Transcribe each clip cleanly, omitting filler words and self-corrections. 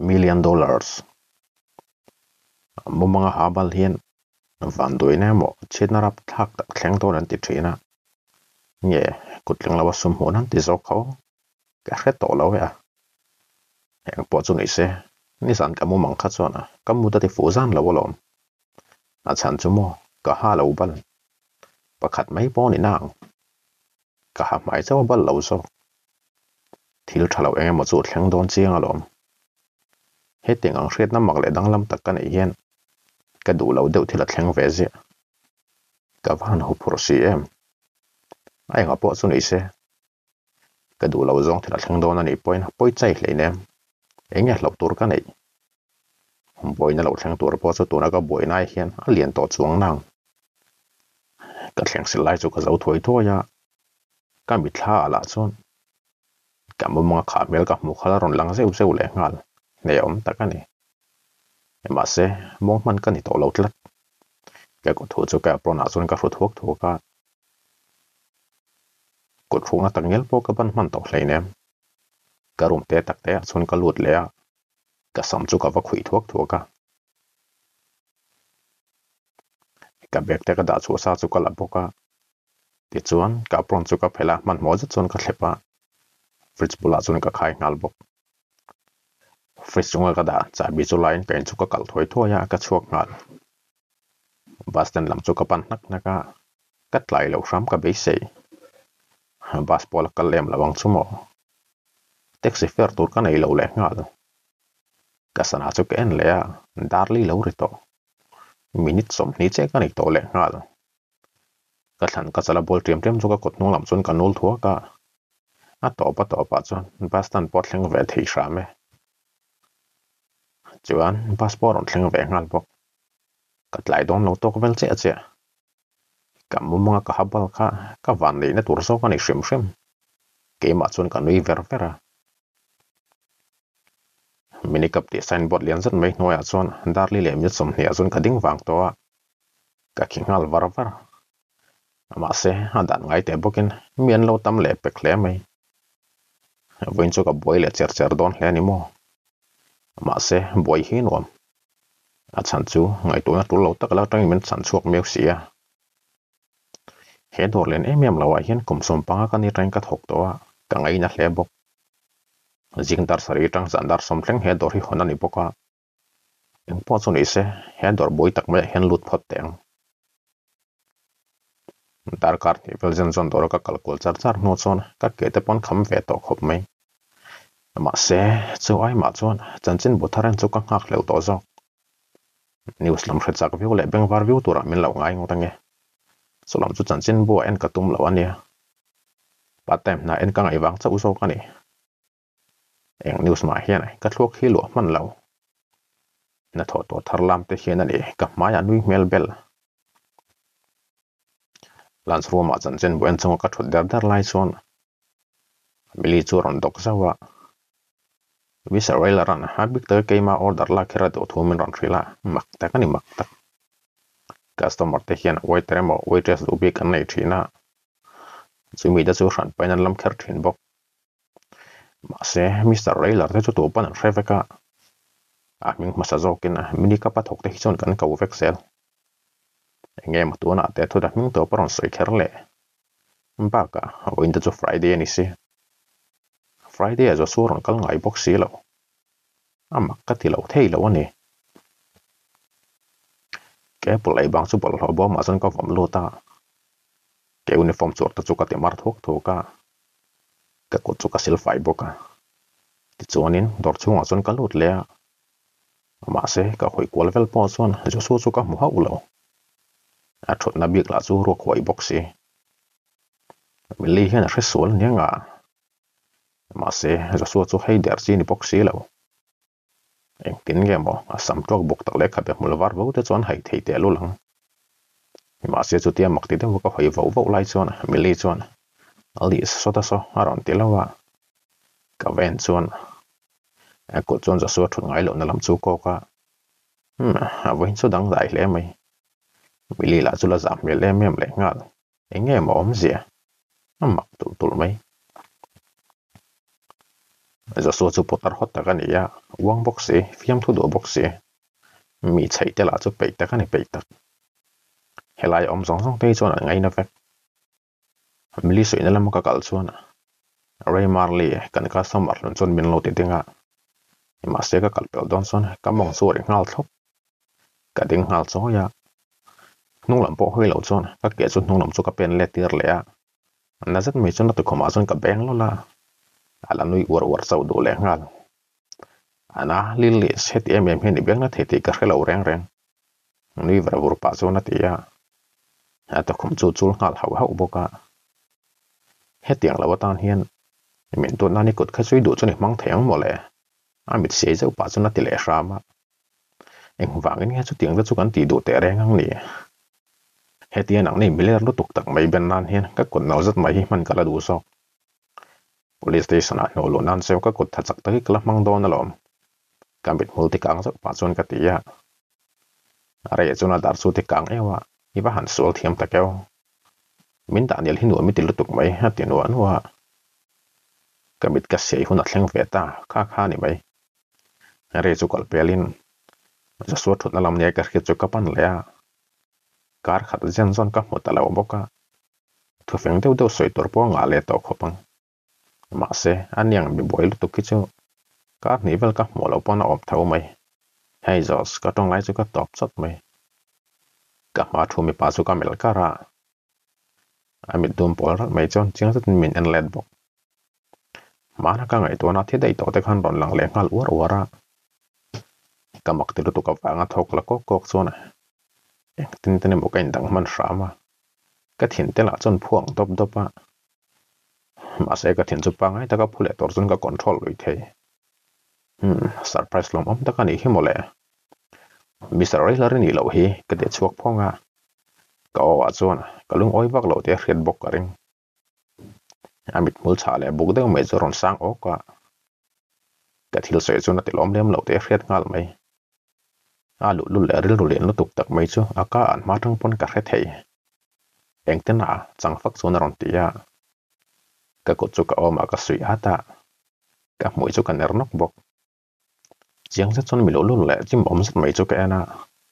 million. Mumanga habal hian van doi na mo chitna rap thak tak thleng to nan ti thina nge kutling lawa sum ho nan ti zo kho ka hre to lo ya heng po chu nei se ni san ka mu mang kha chona kam mu ta ti fu zan lo lom a chan chu mo ka ha lo bal pakhat mai po ni nang ka ha mai chaw bal lo so thil thalo enge mo chu thleng don chiang alom he ting ang hret na mak le dang lam tak kan ei hian ka du lo deuh thila thleng ve zia ka van ho phur siam ai nga po chu nei se ka du lo zong thila thleng don ani point poi chai hle nem enge hlo tur ka nei boi na lo thleng tur po chu tuna ka boi nai hian a lian to chuang nang ka thleng sil lai chu ka zo thoi thoya ka mi thla ala chon ka mo ma kha mel ka mu khala ron lang zeu zeu le ngal nei om takani ema se mong man kan ni to lo tlat ka ko thu chu ka prona chon ka hrut thuak thu ka ko thunga tangel po ka ban man to hlei nem ka rum te tak te chon ka lut le a ka sam chu ka va khui thuak thu ka bek te ka da chu sa chu ka la boka ti chuan ka pron chu ka phela man mo chon ka thlepa fridge bula chon ka khai ngal bok fridge chunga ka da cha bi chu line pen chu ka kal thoi thoya ka chuak ngal bus stand lam chu ka pan nak naka kat lai lo ram ka be sei bus pol ka lem lawang chu mo taxi fare tur ka nei lo le ngal ka sana chu ka en le a darli lo ri to minute som ni che ka nei to le ngal ka thlan ka chala bol triam triam chu ka kot nung lam chon ka nul thua ka a to pa chon bus stand pot thleng ve thei hra me chuan passport on thleng ve ngal bok kat lai don lo tok vel che che kam mu mga ka habal kha ka van nei na tur so ka nei hrim ke ma chun ka nui ver vera mini kap ti signboard lian zat mai noya chon darli le mi chom hnia chun ka ding wang to ka khingal var ama se hadan ngai te bokin mian lo tam le pek hle mai voin chu ka boile cher don hle ni mo ma se boi hi nuam a chan chu ngai tu na tu lo tak la tang men chan chuak meu sia he dor len em lawa hian kum som panga ka ni tang ka thok to a ka ngai na hle bok jingdar sari tang zandar som thleng he dor hi hona ni boka eng po chu ni se he dor boi tak mai hen lut phot teng dar kar ni velzen zon dor ka kalkul char no chon ka ke te pon kham ve to khop mai ma se chu ai ma chon chanchin butharan chu ka ngak leu to zo news lam khachak view le beng var view tura min lo ngai ngotange solam chu chanchin bo en ka tum lo ania patem na en ka ngai wang cha uso ka ni eng news ma hian ka thlok hi lo man lo na tho to tharlam te hian ani ka maya nui mel bel lans roma chanchin bo en chunga ka thut dar lai chon mili chu ron dok zawa visa rail ran habik te keima order la khera do thumin ron thrila mak ta kani mak tak customer te hian waiter emaw waitress du bi kan nei thina chumi da chu ran painan lam kher thin bok ma se mr railer te chu tu pan an hreveka a ming masa zokin mini ka pathok te hi chon kan ka vexel enge ma tu na te thu da ming to paron soi kherle ba ka oin da chu friday ni si Friday azo suron kal ngai box si lo amak ka ti lo thei lo ani ke pulai bang chu bol ho bo ma son ka vom lo ta ke uniform chur ta chu ka te mar thok thoka ka ko chu ka sil fai boka ti chuanin dor chunga chon ka lut le ma se ka khoi kwal vel po chon jo su chu ka mu ha ulo a thot na bik la chu ro khoi box si mili hian a hresol nianga ma se jo su chu hei der chi ni box si lo eng tin nge mo a sam tok bok tak le kha be mulwar vo te chon hai thei te lo lang ma se chu tia mak ti te ka hoi vo lai chon mili chon ali so ta so aron ti lawa ka ven chon a ko chon jo su thun ngai lo na lam chu ko ka a voin chu dang dai hle mai mili la chu la zam me le mem le ngal enge mo om zia amak tul mai giờ số chú potar hot ta cái này ya uang box gì phim thu đồ box gì mi chạy tới là chú bể ta cái này bể ta hay là ông giống giống tây cho là ngay nó vậy mình lý suy nên là một cái cho nè Ray Marley kan ka samar lon chon min lo ti tinga ma se ka kalpel don son ka mong su ring ngal thok ka ding ngal cho ya nung lam po hoi lo chon ka ke chon nung lam chu ka pen le tir le a na zat me chon to khoma chon ka beng lo la ala nui war sau do le ngal ana lili set em hen ni beng na the ti ka khelo reng reng nui vra vur pa chon na ti ya ta khom chu chul ngal hau hau boka he tiang la watan hian mình tuần này cột khai suy đủ cho nên mang thèm mà lẽ anh biết sẽ dẫu bảo cho nó tỷ lệ sao mà anh vàng cái nghe chút tiếng rất chút ăn tỷ đủ tệ đen ngang nè hệ tiền nặng này mình lấy nó tục tặng mấy bên nan hiền các cột nào rất mấy mình cả là đủ sao police station à nổ lộn ăn xeo các cột thật sắc tới cái lắp mang đòn nó lỏm cảm biết multi càng rất bảo cho cái tỷ à rồi cho nó đặt số thì càng eo à như bác hẳn số thiêm ta kêu mình đã nhớ hình nuôi mình tỷ lúc tục mấy hạt tiền nuôi nữa cái bít cái sấy hun athleng về ta kha ni mai re chu kal pelin ja so thut na lam ne ka khit chu ka pan le a kar khat zen zon ka mota la boka thu feng deu soi tor po nga le to khopang ma se anyang bi boil tu ki chu kar ni vel ka mo lo pon op thau mai hay jos ka tong lai chu ka top chot mai ka ma thu mi pa chu ka mel ka ra amit dum pol ra mai chon ching zat min en led bok mana ka ngai to na the dai to te khan ron lang le ngal ura kamak te tu ka wanga thok la kok chona tin tin mo kain dang man rama ka thin te la chon phuang top dopa ma se ka thin chu pa ngai ta ka phule tor chon ka control loi the surprise lom ta ka ni hi mole Mr. Railer ni lo hi ka de chuak phonga ka wa chona ka lung oi bak lo te hret bok ka ring amit mul cha le buk deuh mai chu ron sang oka ka thil soi chu na tilom lem lo te hret ngal mai alu lu le ril len lu tuk tak mai chu aka an ma thang pon ka hre thei eng te na chang fak chu na ron tia ka ko chu ka oma ka sui ata ka moi chu ka ner nok bok chiang sa chon mi lo lu le chim om sat mai chu ka ana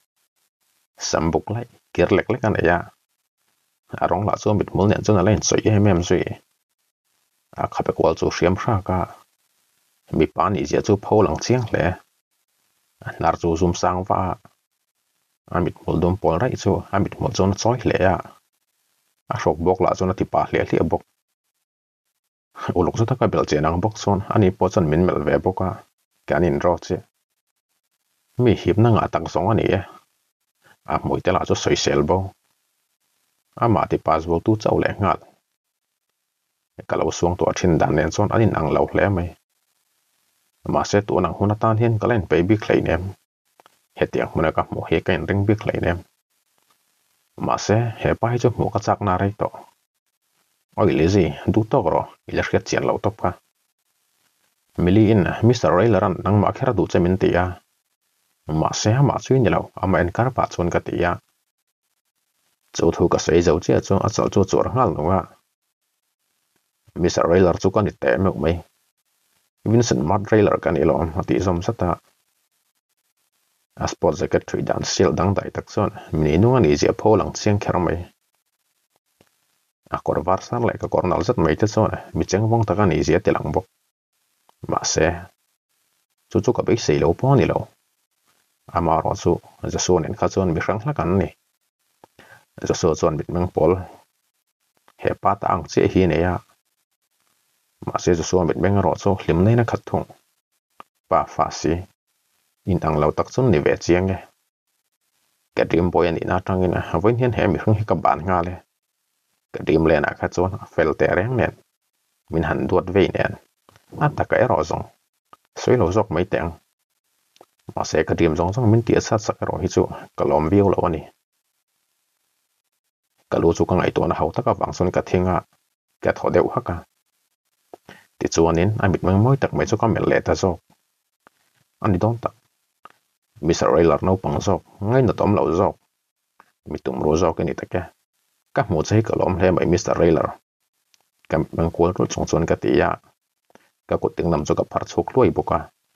sambuk lai kir lek lek an ya arong la chu mit mul nen chu na len soi em sui a khape kwal chu hriam hra ka mi pa ni zia chu pho lang chiang hle nar chu zum sang wa amit mul dum pol rai chu amit mul chon choi hle ya a rok bok la chon ti pa hle hle bok ulok chu ta ka bel che nang bok chon ani po chon min mel ve boka kanin ro che mi hip na nga tang song ani a moi te la chu soi sel bo ama ti pas bo tu chau le ngal kalau suang tu thin dan nen chon anin ang lo hle mai ma se tu nang huna tan hian kalen baby klei nem hetiang muna ka mo he kain ring bi klei nem ma se he pai chu mo ka chak na rai to oi le gì du to ro ila khiat chian lo top ka mili in Mr. Raileran nang ma khera du chemin ti a ma se ma chui ni lo ama en kar pa chon ka ti a chu thu ka sei zo che chu a chal chu chur ngal no nga Mr. Railer chu kan te me mai Vincent Mart Railer kan ilom ati som sata a sport secretary dan sil dang dai tak son mini nu ani je pho lang chiang kher mai a kor var san lai ka kornal zat mai te son mi cheng wong ta kan i je te lang bok ma se chu ka be sei lo po ni lo ama ro chu za son en kha chon mi rang hla kan ni za so chon bit meng pol he pa ta ang che hi ne ya ma se zo so mit meng ro cho hlim nei na khat thung pa fa si in ang lo tak chun ni ve chiang nge ka dim boy ani na tang ina voin hian he mi hung hi ka ban nga le ka dim le na kha chon fel te reng nen min han duat ve nen a ta ka ro zong soi lo zok mai teng ma se ka dim zong zong min ti sa sak ro hi chu ka lom viu lo ani ka lu chu ka ngai to na hau ta ka wang sun ka thinga ka tho deuh ha ka ti chuanin a mit mang moi tak mai chu ka mel le ta zo ani don tak Mr. Railer no pang zok ngai na tom lo zok mi tum ro zok ni ta ka ka mu chei ka lom hle mai Mr. Railer kam mang kol ro chong chon ka ti ya ka kut ting nam chu ka phar chuk loi boka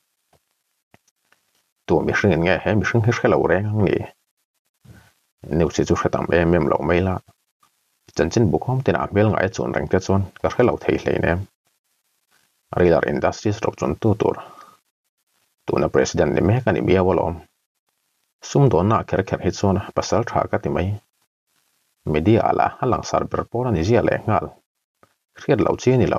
tu mi hring nge he mi hring he lo reng ang ni neu si chu hretam em lo mai la chan chin bu khom tin a mel ngai chon reng te chon ka hre lo thei hlei nem rilar industries rok chon tu tur tuna president ni me ka ni bia walom sum don na kher kher hi chon pasal tha ka ti mai media ala halang sar ber por ani zia le ngal hriat lo chi ni lo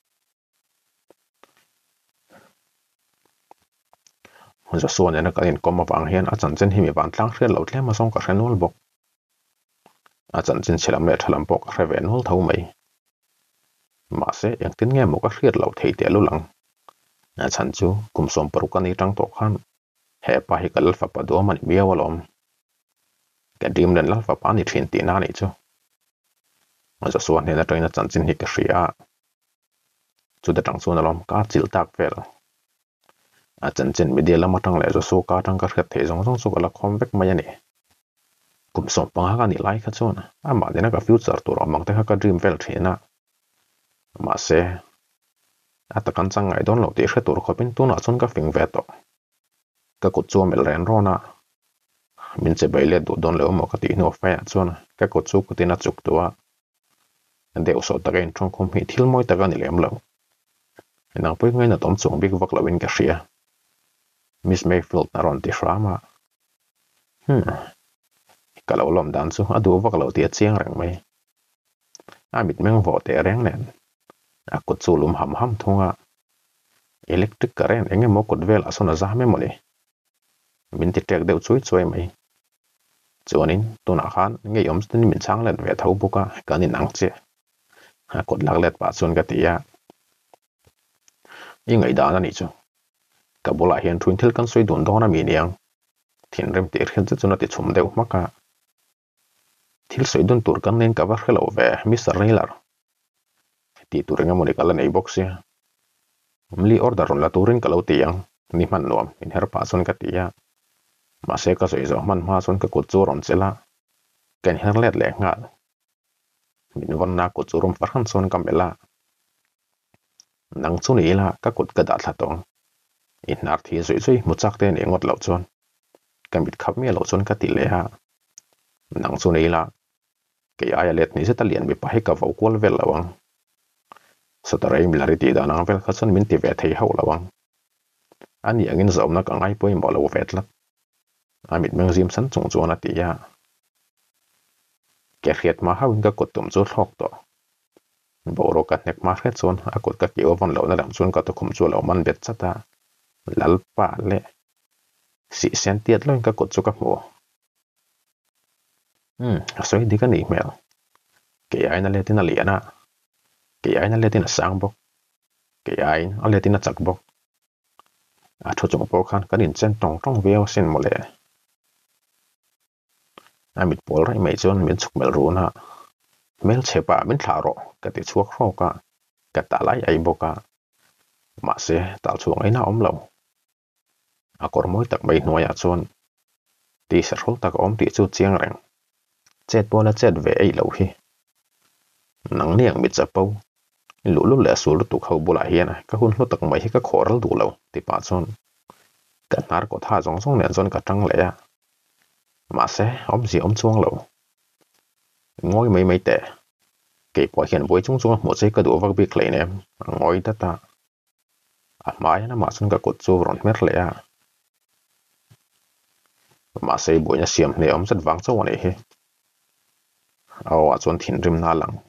hunza suan ena ka in koma wang hian a chan chen hi mi ban tlang hriat lo tlem a song ka hrenol bok a chan chen chilam le thalam bok a hreven hol tho mai ma se eng tin nge mo ka hriat lo thei te lu lang a chan chu kum som paru ka ni tang to khan he pa hi kal fa pa do man bia walom ka dim len la fa pa ni thin ti na ni chu hunza suan ena train a chan chen hi ka hria chu da tang suan alom ka chil tak vel a chan chen media lama tang le zo so ka tang ka hret thei zong zong chu ka la khom vek mai ani kum som pang ha ni lai kha chon a ma dena ka future tur amang te ka dream vel thina ma se ata kan chang ngai don lo ti hre tur khopin tu na chon ka fing ve to ka kut chu mel ren rona min che bai le du don le mo ka ti no fa chon ka kut chu kutina chuk tuwa ande uso ta gain thong khom hi thil moi ta ga ni lem lo nang pui ngai na tom chung big vak lo in ka hria Miss Mayfield na ron ti hrama kalau lom dan chu adu vak lo ti chiang rang mai amit meng vo te reng nen a kut chu lum ham ham thunga electric current enge mo kut vel asona za me moni min ti tek deu chui choi mai chuanin tuna khan nge yom tin min chang len ve thau buka kan in ang che a kut lak let pa chun ka tia i ngai da na ni chu ka bola hian thuin thil kan soi dun dona mi niang thin rem te khen chu na ti chum deuh maka thil soi dun tur kan nen ka var khelo ve Mr. Railer ti turinga moni kala nei boxia mli order on la turin kalau tiang ni man nuam in her pa son ka tia ma se ka soi zo man ma son ka kut chu ron chela ken her let le ngal min wan na kut chu rum farhan son kam bela nang chu ni la ka kut ka da thla tong in nar thi zoi zoi muchak te ne ngot lo chon kamit khap me lo chon ka ti le ha nang chu ni la ke aya let ni se ta lian mi pa he ka vo kwal vel lawang so ta rei milari ti da nang vel kha chon min ti ve thei ho lawang ani angin zom na ka ngai poi mo lo vet la amit meng zim san chung chuan ati ya ke khiat ma hawin ka kut tum chu thlok to boro ka nek ma hret chon a kut ka ki ovan lo na dam chun ka to khum chu lo man bet chata lal pa le si sen tiat lo ka kut chu ka mo soi di ka ni mel ke ai na le tin ali ana ke ai na le tin sang bok ke ai a le tin chak bok a thu chung po khan kan in chen tong tong veo sin mo le amit pol rai mai chon min chuk mel ru na mel chepa min tharo ka ti chuak ro ka ta lai ai boka ma se tal chuang ai na om lo a kor moi tak mai noya chon ti sa rol tak om ti chu chiang reng chet pona chet ve ai lo hi nang niang mit chapo lu lu le sul tu khau bula hian ka hun hlo tak mai hi ka khoral du lo ti pa chon ka nar ko tha jong jong nen chon ka tang le ya ma se om ji om chuang lo ngoi mai mai te ke po hian boi chung chung mo che ka du vak bi klei nem ngoi ta ta a mai na ma chon ka kut chu ron mer le ya ma se boi na siam ne om chat wang chaw nei hi aw a chon thin rim na lang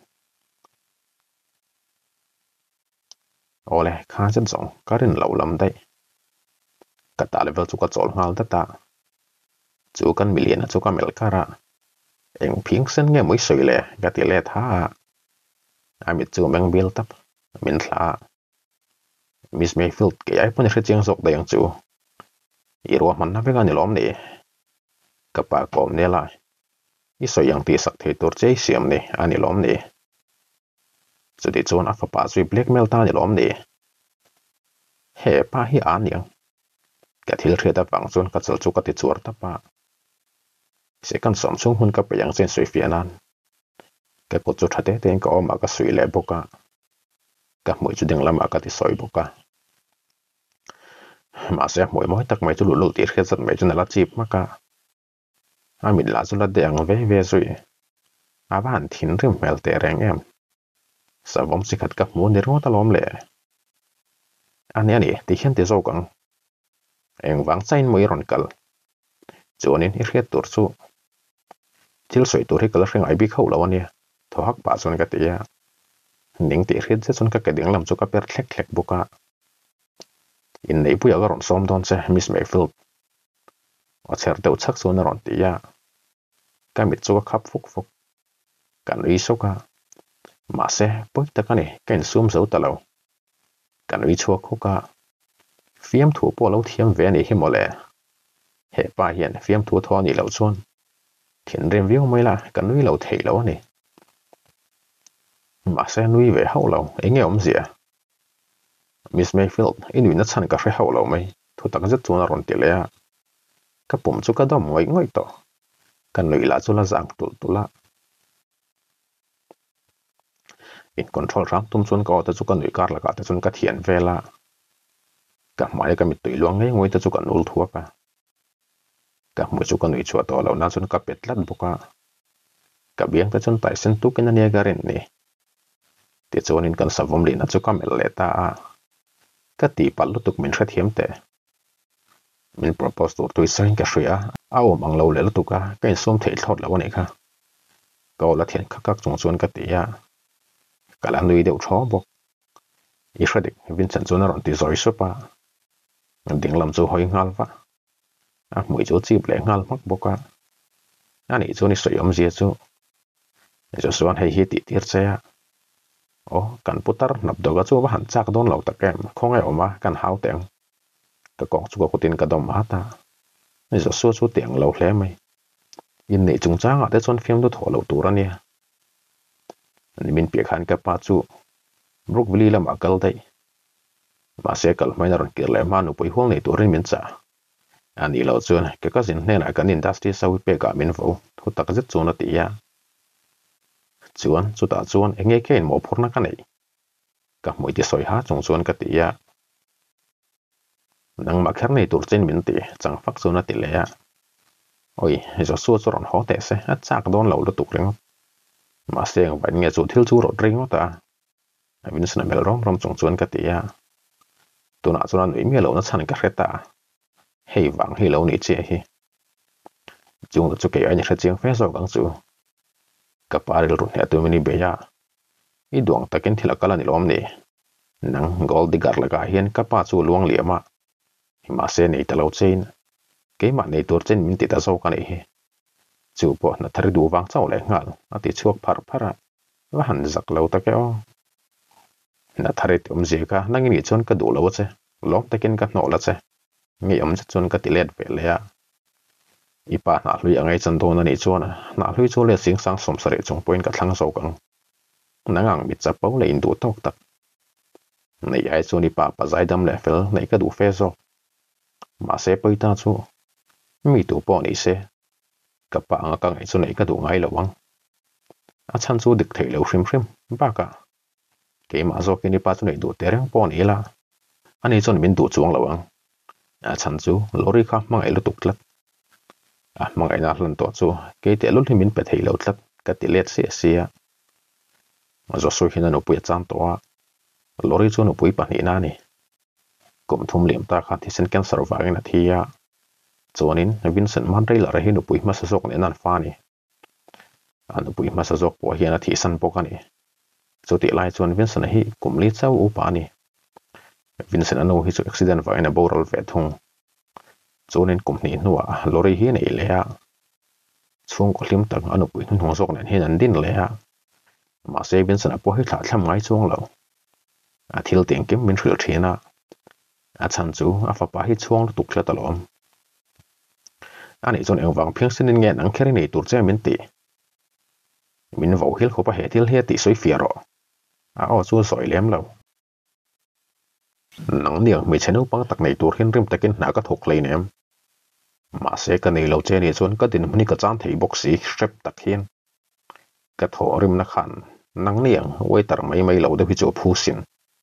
ole kha chen chong karin lo lam dai ka ta level chu ka chol ngal ta ta chu kan million chu ka mel kara eng phing sen nge moi soi le ga ti le tha amit chu meng bil tap min thla Miss Mayfield ke ai pon hre cheng sok da yang chu i ro man na be ga ni lom ni ka pa kom ne la i so yang ti sak the tur chei siam ni ani lom ni chu ti chon a fa pa chui blackmail ta ni lom ni he pa hi an yang ka thil thre ta pang chon ka chal chu ka ti chuar ta pa se kan som chung hun ka pe yang chen soi fianan ka ko chu thate ten ka oma ka sui le boka ka moi chu ding lama ka ti soi boka ma se moi moi tak mai chu lu lu ti khe zat mai chu na la chip ma ka min la chu la de ang ve zui van thin rim mel te reng em savom sikhat ka mu ni ro ta lom le ani ti hian ti zo kang eng wang chain moi ron kal chuanin I hriat tur chu thil soi tur hi kal reng ai bi khau lo ani tho hak pa chon ka ti ya ning ti hriat che chon ka ke ding lam chu ka per thlek boka in nei pu ya ron som don che miss mayfield a cher deuh chak chu na ron ti ya ka mit chu ka khap fuk kan ri so ka ma se poi ta ka ni ken sum zo ta lo kan ri chu khu ka fiam thu po lo thiam ve ni hi mole he pa hian fiam thu tho ni lo chuan thin rem viu mai la kan nui lo thei lo ni ma se nui ve hau lo enge zia miss mayfield inui na chan ka hre hau lo mai thu tak zet chu na ron ti le ka pum chu ka dom ngoi to kan nui la chu la zang tula in control ram tum chun ka ta chu kan nui kar la ka ta chun ka thian vela ka mai ka mi tui luang ngoi ta chu kan ul thua ka mu chu kan nui chu to lo na chun ka petlat boka ka biang ta chun tai sen tu ken ania garin ni ti chuan in kan savom li na chu ka mel le ta ka ti pal lu tuk min thra thiam te min propose to sein ka hria a ang lo le lu tuka ken som thei thot lo ni kha ka la thian khak chung chuan ka ti ya kala nui deuh tho bok I hredik Vincent chu na ron ti zoi sopa ding lam chu hoi ngal wa a mui chu chip le ngal mak boka ani chu ni soyom zia chu jo suan hei hi ti tir cheya o kan putar nap doga chu wa han chak don lo takem khongai oma kan hau teng ka kong chu ko tin ka dom ha ta ni jo su chu tiang lo hle mai in nei chung changa te chon fiam du tho lo tur ania ni min pi khan ka pa chu brookville lam akal dai ma se kal mai na ron kir le manu poi hol nei turin min cha ani lo chuan ke ka zin hne na kan industry sau pe ka min vo thu tak zet chu na ti ya chuan chu ta chuan enge kein mo phurna ka nei ka moi ti soi ha chung chuan ka ti ya nang ma khar nei tur chen min ti chang fak chu na ti le ya oi zo su chu ron ho te se a chak don lo lu tuk reng ma se ang ban nge chu thil chu ro ring ta avin sna mel rom chung chuan ka ti ya tuna chuan nui mi lo na chan ka hreta hei wang hi lo ni che hi chung chu ke ani hre chiang fe zo gang chu ka paril ru he tu mini be ya I duang takin thila kala ni lom ni nang gold digar laga hian ka pa chu luang liama ma se nei ta lo chain ke ma nei tur chen min ti ta zo ka nei hi chu po na thari du wang chaw le ngal ati chuak phara wa han zak lo ta ke o na thari tum je ka nangin ni chon ka du lo che lom takin ka no la che ngi chon ka ti let ve le ya ipa na hlui angai chan do na ni chon na hlui chu le sing sang som sare chung point ka thlang zo kang nangang mi cha pau le in du tok tak nei ai chu ni pa zai dam le fel nei ka du fe zo ma se poi ta chu mi tu po ni se ka pa anga ka ngai chu nei ka du ngai lo wang a chan chu dik thei lo hrim ba ka ke ma zo ke ni pa chu nei du te reng po ni la ani chon min du chuang lo wang a chan chu lori kha mangai lu tuk tlat a mangai na hlan to chu ke te lu min pe thei lo tlat ka ti let se sia ma zo so hina no pu chan to a lori chu no pui pa ni na ni kum thum liam ta kha thi sen kan sarwa na thia chuanin Vincent man rei la rehi no pui ma sa zok ne nan fa ni an pui ma sa zok po hian a thi san po ka ni chu ti lai chuan Vincent hi kum li chau u pa ni Vincent ano hi chu accident va ina boral ve thung chuanin kum ni nuwa lori hi nei le a chung ko hlim tak anu pui hnu zok nen hin an din le a ma se Vincent a po hi thla thlam ngai chuang lo a thil teng kim min thril thina a chan chu a fa pa hi chuang tuk thla talom ani chon engwang phiang sinin nge nang kheri nei tur che min ti min vo hil khopa he thil he ti soi fiaro a o chu soi lem lo nang niang mi chenu pang tak nei tur hin rim takin na ka thok lei nem ma se ka nei lo che ni chon ka din mni ka chan thei boxi strep tak hin ka tho rim na khan nang niang wei tar mai lo de bi chu phu sin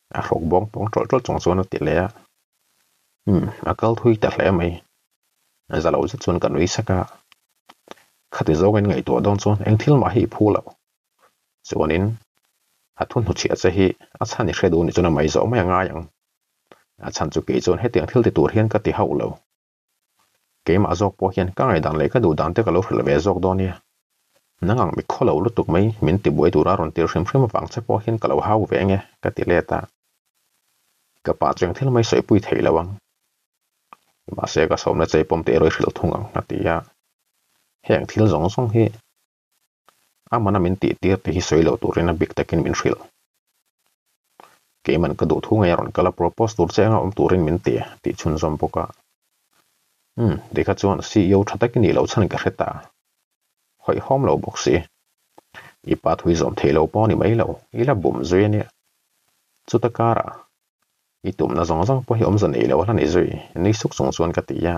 rok bong pong trol chong chuan ti le akal thui ta hle mai zalo chu chuan kan ri saka khati zogen ngai to don chuan engthil ma hi phulo chuanin athun hu chia che hi a chani hredu ni chuna mai zo mai nga yang a chan chu ke chuan hetiang thil ti tur hian ka ti haulo ke ma zok po hian ka ngai dan le ka du dan te ka lo hril ve zok donia nangang mi kholo lu tuk mai min ti buai tura ron tir hrim hrim wang che po hian ka lo hau ve nge ka ti leta ka pa cheng thil mai soi pui thei lawang ma se ka som na chei pom te roi hril thungang atia heng thil zong song hi amana min ti tir te hi soi lo turin a big takin min hril ke man ka du thu ngai ron kala propose tur chenga turin min ti chun zom poka de ka chuan CEO thataki ni lo chan ka hreta hoi hom lo boxi i pa thui zom thelo po ni mai lo ila bum zui ni chuta kara i tum na zong po hi om zan ei lo la ni zui ni suk sung chuan ka ti ya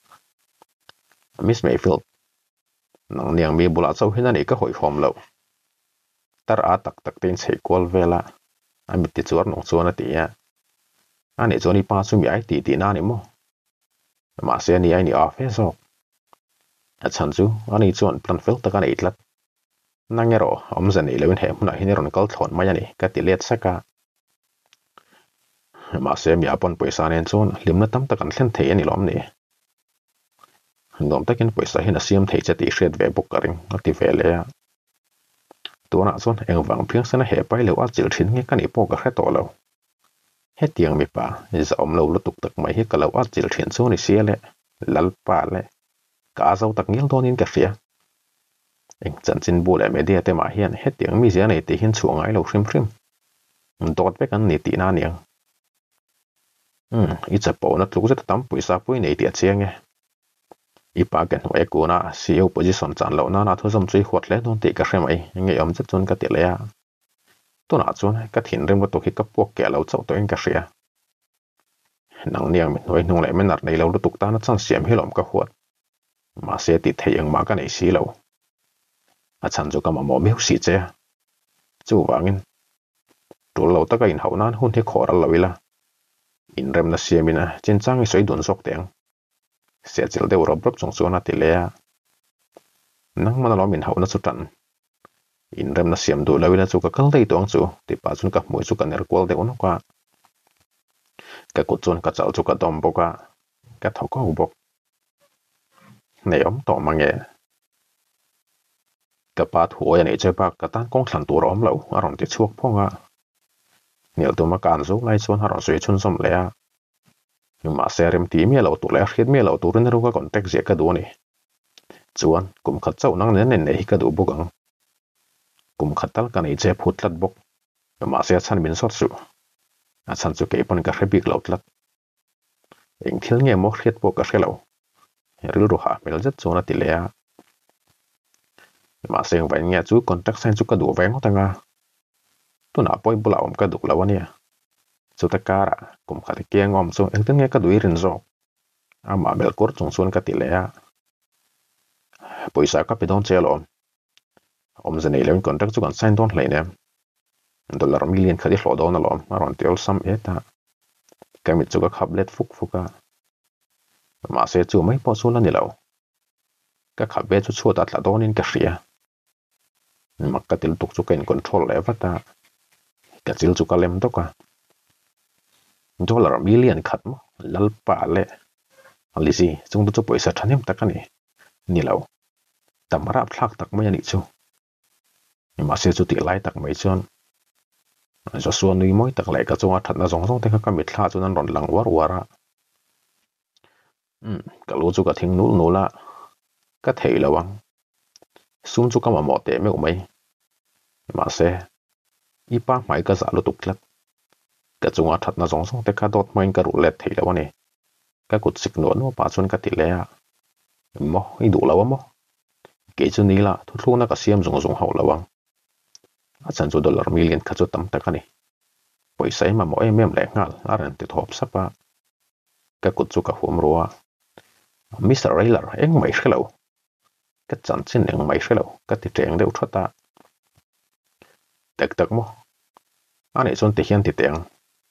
Miss Mayfield nang niang mi bula chau hin ani ka hoi hom lo tar a tak ten chei kol vela amit ti chuar nong chuan ati ya ani choni pa chu mi ai ti na ni mo ma se ni ai ni a fe so a chan chu ani chuan plan fel ta ka nei tlat nangero om zan ei lo hin he huna hin ron kal thon mai ani ka ti let saka ma se mi apon poisa nen chuan limna tam ta kan thlen thei ani lom ni nom takin poisa hin a siam thei cha ti hret ve buk karing ati vele ya tuna chuan eng wang phiang sana he pai lo a chil thin nge kani po ka hreto lo he tiang mi pa zom lo lu tuk tak mai hi ka lo a chil thin chu ni siale lal pa le ka zo tak ngil donin ka fia eng chan chin bu le me dia te ma hian he tiang mi zia nei te hin chuangai lo hrim hrim dot pe kan ni ti na niang i cha po na tlu zet tam puisa pui nei ti chiange i pa kan we ko na CEO position chan lo na thu zom chui khot le don ti ka hrem ai nge om chet chun ka ti le ya to na chun ka thin rem to hi ka pok ke lo chau to en ka hria nang niang mi noi nung le men nar nei lo lu tuk ta na chan siam hi lom ka huat ma se ti thei ang ma ka nei si lo a chan chu ka ma mo mi si che chu wangin tu lo ta ka in hau nan hun hi khora lo ila in rem na siamina chin chang i soi dun sok teng se chil de rob rob chung chuan ati le nang mana lo min hau na chu tan in rem na siam du lo ila chu ka kal dei tong chu ti pa chun ka moi chu ka ner kwal de on ka ka ku chun ka chal chu ka dom boka ka thoko bok nei om to mange ka pa thu ya nei che pa ka tan kong thlan tur om lo aron ti chuak phonga nial tu ma kan zu lai chuan haron sui chun som le nhưng mà xe rem tí mi lo tu le khiết mi lo tu ren ru ka contact je ka du ni chuan kum khat chau nang nen nei ka du bokang kum khatal ka nei che phut lat bok nhưng mà xe chan bin sot su a chan chu ke pon ka rebik lo tlat eng thil nge mo khiết bo ka khelo ril ru ha mel jet chona ti le nhưng mà xe vai nge chu contact sign chu ka du veng tanga tu na poi bula om ka du lawani chu ta kara kum khati ke ngom chu engten nge ka dui rin zo ama bel kor chung chuan ka ti le poisa ka pedon chelo om zane le contract chu kan sign don hle dollar million khadi hlo do na lom aron tel sam eta kami chu ka khablet fuka ma se chu mai po chu la ni lo ka khabe chu chu ta tla donin ka hria makka til tuk chu ken control le vata ka chil chu ka lem to ka dollar million khat mo lal pa le alisi chung tu chu poisa thanem takani ni lo tamara thlak tak mai ani chu ma se chu ti lai tak mai chon zo suan nui moi tak lai ka chunga thatna zong te ka mi thla chuan ron lang wara ka lu chu ka thing nu la ka thei lawang sum chu ka ma mo te me umai ma se ipa mai ka za lu tuk tlat ka chunga thatna zong te ka dot mai ka ru let thei lawani ka kut sik no pa chun ka ti le mo i du lawa mo ke chu ni la thu thuna ka siam zong ho lawang a chan chu dollar million kha chu tam takani poisa ma mo em le ngal aran ti thop sapa ka kut chu ka hum ruwa Mr. Railer eng mai hello ka chan chin eng mai hello ka ti teng de uthata tak mo ani chon ti hian ti teng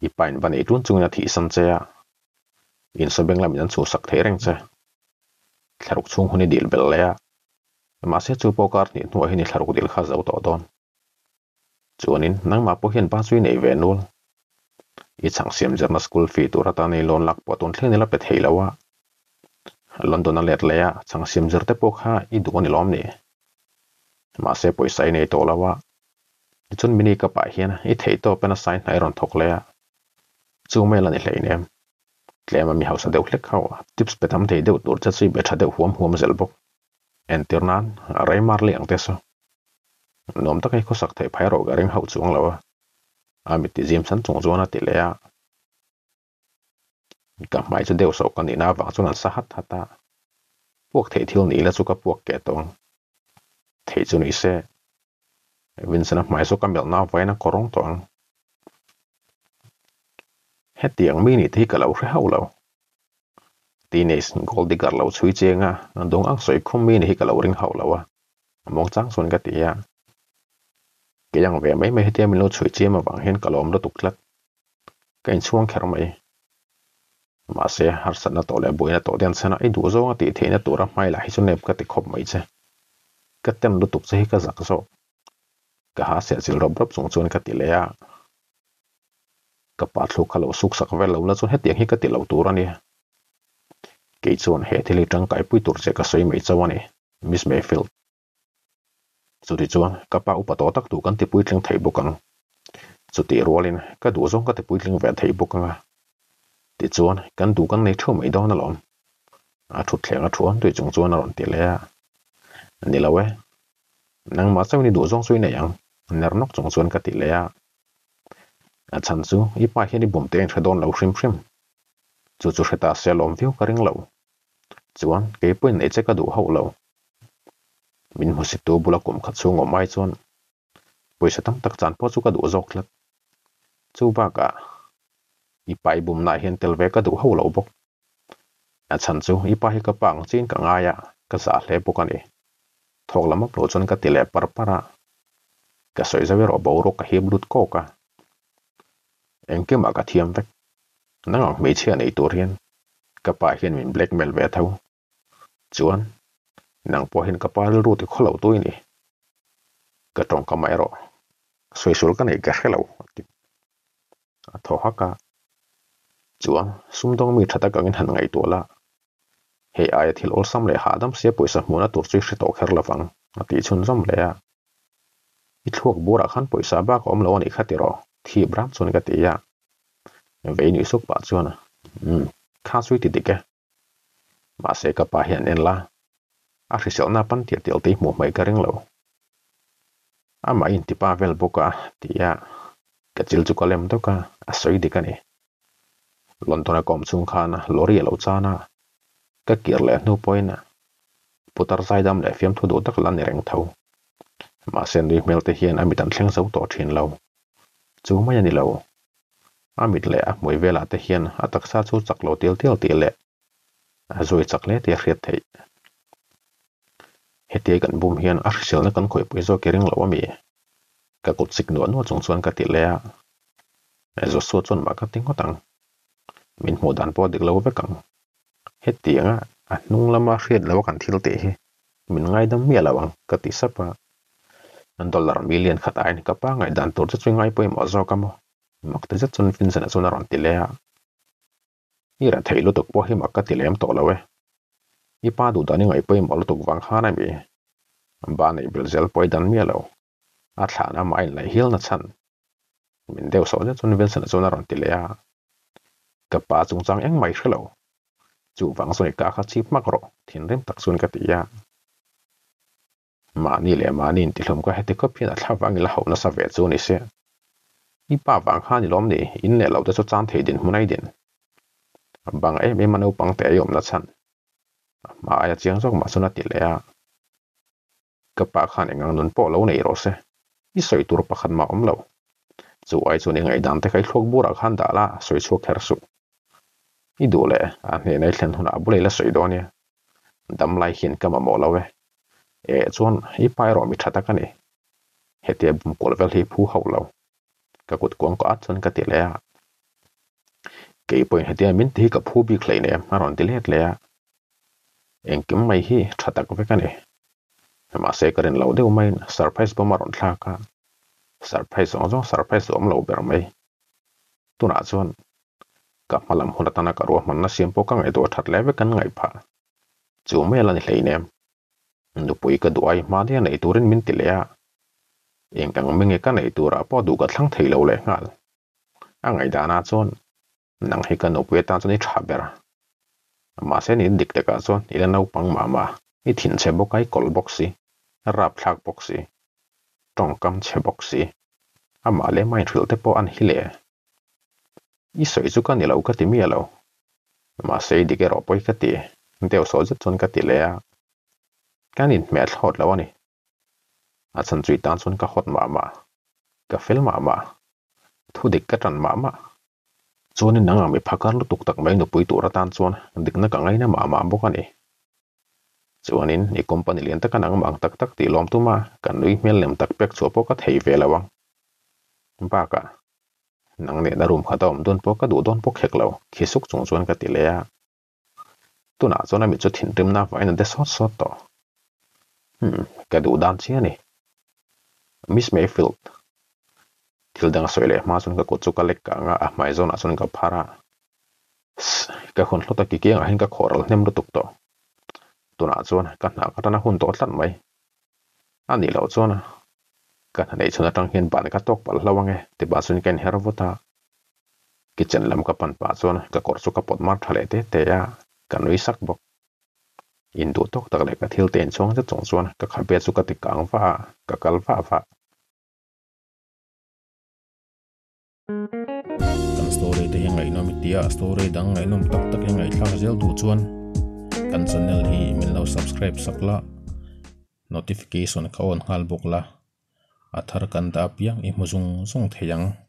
i pain ban ei tun chung na thi san chea in sabeng lam yan chu sak the reng che tharuk chung huni dil bel le ma se chu pokar ni no hi ni tharuk dil kha zau to don chuanin nang ma po hian ba chui nei ve nul i chang siam jarna school fee tu rata nei lon lak potun thleng ni la pe thei lawa London a let le ya chang siam jar te po kha i du ni lom ni ma se poisa nei to lawa chun mini ka pa hian i thei to pen a sign nai ron thok le chu me la ni hlei nem tlema mi hausa deuh hlek khaw tips petam thei deuh tur cha chui be tha deuh huam zel bok entirnan rai mar le ang te so nom ta kai ko sak thei phai ro ga reng hau chuang lawa amit ti jim san chung zona ti le ya ka mai chu deuh so kan ni na wang chuan sa hat hata puak thei thil ni la chu ka puak ke tong thei chu ni se Vincent mai so kamel na vai na korong tong hetiang mi ni thi ka lo hre hau lo teenage gold digger lo chui chenga dong ang soi khum mi ni ka lo ring hau lo wa mong chang son ka ti ya ke yang ve mai hetiam mi lo chui che ma wang hen kalom lo tuklat kain chuang kher mai ma se har san na to le boina to den sana I du zo ti theina tura mai la hi chu nep ka ti khop mai che ka tem lu tuk che ka zak so ka ha se chil rob rob chung chun ka ti le ya ka pa thlu khalo suk sak vel lo la chu hetiang hi ka ti lo tur ani ke chon he thili tang kai pui tur che ka soi mai chawani Miss Mayfield chu ti chuan ka pa upa to tak tu kan ti pui tling thei bukang chu ti rolin ka du zong ka ti pui tling ve thei bukanga ti chuan kan du kan nei thu mai do na lom a thut thleng a thuan tui chung chuan a ron ti le a ni lawe nang ma chawni du zong sui nei ang ner nok chung chuan ka ti le a chan chu I pa hian I bum te thadon lo hrim hrim chu hreta se lom view ka ring lo chuan ke pui nei che ka du ho lo min musi tu bula kum kha chung o mai chuan poisa tam tak chan po chu ka du zok lat chu ba ka I pai bum na hian tel ve ka du ho lo bok a chan chu I pa hi ka pang chin ka nga ya ka za hle bok ani thok lamak lo chuan ka ti le par para ka soi zawi ro bo ro ka hi blut ko ka engke ma ka thiam vek nang me chhe nei tur hian ka pa hian min blackmail ve tho chuan nang po hin ka pa ru ti kholo tu ni ka tong ka mai ro soi sul ka nei ka hello a tho ha ka chuan sum dong mi thata ka ngin han ngai to la he ai thil ol sam le hadam se poisa muna tur chui hre to kher lawang ati chun zom le a I thuak bura khan poisa ba ko om lo ani khati ro thi bram chun ka ti ya ve ni suk pa chuan kha sui ti dike ma se ka pa hian en la a hrisel na pan tir tel te mu mai ka ring lo ama in ti pa vel boka ti ya ka chil chu kalem to ka a soi dikani London a kom chung khana lori lo chana ka kir le nu poina putar saidam le fiam thu do tak lan reng tho ma sen ri mel te hian amit an thleng zo to thin lo chu mai ani lo amit le a moi vela te hian atak sa chu chaklo tel tel ti le a zoi chakle te hriat thei hete kan bum hian a hrisel na kan khoi pui zo kering lo ami ka kut sik no no chung chuan ka ti le a zo so chon ma ka ting hotang min mo dan po dik lo ve kang hetianga a nung lama hriat lo kan thil te hi min ngai dam mi lawang ka ti sapa $1 million khat ai ka pa ngai dan tur chu ngai poi mo zo ka mo mak te cha chun fin sana chuna ron ti le a ira theilu tok po hi mak ka ti lem to lawe I pa du dani ngai poi mo lu tok wang khana mi ba nei belzel poi dan mi lo a thana mai lai hil na chan min deu so chun vel sana chuna ron ti le a ka pa chung chang eng mai hlo chu wang soi ka kha chip mak ro thin rem tak sun ka ti ya mani le mani in tilhom ka hete ko phina thlawang la hona sa ve chu ni se I pa wang kha ni lom ni in le lo te chu chan thei din munai din bang e me mano pang te yom na chan ma aya chiang jok ma suna ti le a ka pa kha ni ngang nun po lo nei ro se I soi tur pakhat ma om lo chu ai chu ni ngai dan te kai thlok bura khan da la soi chu kher su I du le a ne nei thlen huna bule la soi do ni dam lai hin ka ma mo lo we e chuan I pai ro mi thata ka ni hete bum kol vel hi phu ho lo ka kut kuang ko at chun ka ti le a ke point hetia min ti ka phu bi khlei ne maron dilet le eng kim mai hi thatak ve ka ni ma se karen lo deu mai surprise bo maron thla ka surprise ong surprise om lo ber mai tuna chuan ka malam huna tana ka ro man na siam po ka ngai do that le ve kan ngai pha chu mai la ni hlei ne nu pui ka duai ma dia nei turin min ti le eng kang menge ka nei tura po du ka thlang thei lo le ngal angai dana chuan nang hi ka no pui ta chuni thaber ma se ni dik te ka chuan ila no pang ma I thin che bokai kol boxi rap thak boxi tong kam che boxi ama le mai thil te po an hi le I soi chu ka ni lo ka ti mi lo ma se di ke ro poi ka ti deu so zet chon ka ti le kan in me thot lo ani a chan chui tan chon ka hot ma ka fel ma thu dik ka tan ma chuan in nanga mi phakar lu tuk tak mai no pui tu ra tan chuan dik na ka ngai na ma bok ani chuan in I company lian ta kanang mang tak tak ti lom tu ma kan lui mel lem tak pek chu po ka thei ve lawang ba ka nang ne da room khatom don po ka du don po khek lo khisuk chung chuan ka ti le tu na chona mi chu thin rim na vai na de sot to ka du dan chi ani Miss Mayfield thil dang soile ma chun ka ko chu ka lek ka nga a mai zona chun ka phara ka khon hlota ki ke nga hin ka khoral nem lu tuk to tuna chuan ka na ka tana hun to tlan mai ani lo chuan ka nei chuna tang hian ban ka tok pal lawange te ba chun ken hervota kitchen lam ka pan pa chuan ka kor chu ka pot mar thale te ya kan noi sak bok in du tok tak le ka thil ten chong cha chong chuan ka khabe chu ka ti kang fa ka kal fa kan story te ngai no mi tia story dang ngai nom tak tak ngai thla zel du chuan kan channel hi min lo subscribe sakla notification ka on hal bok la athar kan da piang I muzung theyang